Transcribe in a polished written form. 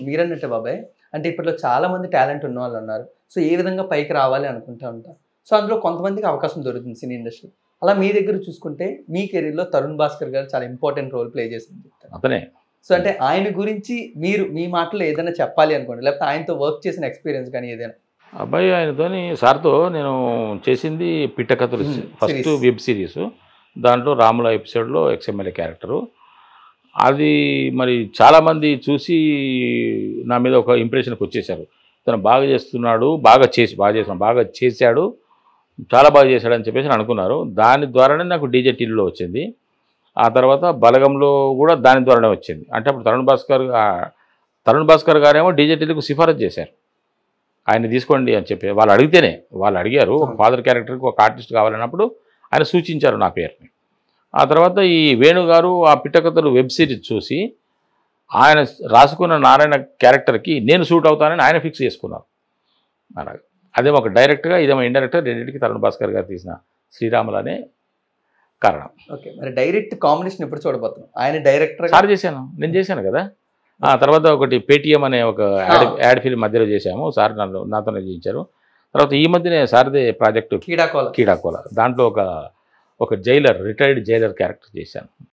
మీరన్నట్టే బాబాయ్. అంటే ఇప్పట్లో చాలా మంది టాలెంట్ ఉన్నవాళ్ళు ఉన్నారు. సో, ఏ విధంగా పైకి రావాలి అనుకుంటా ఉంటారు. సో, అందులో కొంతమందికి అవకాశం దొరుకుతుంది సినీ ఇండస్ట్రీ. అలా మీ దగ్గర చూసుకుంటే మీ కెరీర్‌లో 'తరుణ్ భాస్కర్' గారు చాలా ఇంపార్టెంట్ రోల్ ప్లే చేసింది చెప్తారు. అతనే. సో, అంటే ఆయన గురించి మీరు మీ మాటల్లో ఏదైనా చెప్పాలి అనుకోండి. లేకపోతే ఆయనతో వర్క్ చేసిన ఎక్స్‌పీరియన్స్ గాని ఏదైనా? అబ్బాయి ఆయనతోని సార్‌తో నేను చేసింది 'పిట్టకథలు' ఫస్ట్ సిరీస్. Web series. దాంట్లో రాముల ఎపిసోడ్‌లో ఎక్స్ఎమ్మెల్యే క్యారెక్టరు. అది మరి చాలామంది చూసి నా మీద ఒక ఇంప్రెషన్‌కి వచ్చేసారు. తను బాగా చేస్తున్నాడు, బాగా చేశాడు, చాలా బాగా చేశాడని చెప్పేసి అనుకున్నారు. దాని ద్వారానే నాకు డీజే టీవీలో వచ్చింది. ఆ తర్వాత బలగంలో కూడా దాని ద్వారానే వచ్చింది. అంటే అప్పుడు తరుణ్ భాస్కర్ గారేమో డీజే టీవీకి సిఫారసు చేశారు. ఆయన తీసుకోండి అని చెప్పి వాళ్ళు అడిగారు. ఒక ఫాదర్ క్యారెక్టర్కి ఒక ఆర్టిస్ట్ కావాలన్నప్పుడు ఆయన సూచించారు నా పేరుని. ఆ తర్వాత ఈ వేణు గారు ఆ పిట్టకథలు వెబ్ సిరీస్ చూసి ఆయన రాసుకున్న నారాయణ క్యారెక్టర్కి నేను సూట్ అవుతానని ఆయన ఫిక్స్ చేసుకున్నారు. అలాగే అదేమో ఒక డైరెక్ట్గా, ఇదేమో ఇండైరెక్ట్గా, రెండింటికి తరుణ్ భాస్కర్ గారు తీసిన శ్రీరాములు అనే కారణం. ఓకే. మరి డైరెక్ట్ కాంబినేషన్ ఎప్పుడు చూడబోతున్నాం? ఆయన డైరెక్టర్ సార్ చేశాను, నేను చేశాను కదా. ఆ తర్వాత ఒకటి పేటీఎం అనే ఒక యాడ్ ఫిల్మ్ మధ్యలో చేశాము. సార్ నాతోనే చేయించారు. తర్వాత ఈ మధ్యనే సార్దే ప్రాజెక్టు కీడాకోల. దాంట్లో ఒక జైలర్, రిటైర్డ్ జైలర్ క్యారెక్టర్ చేశాను.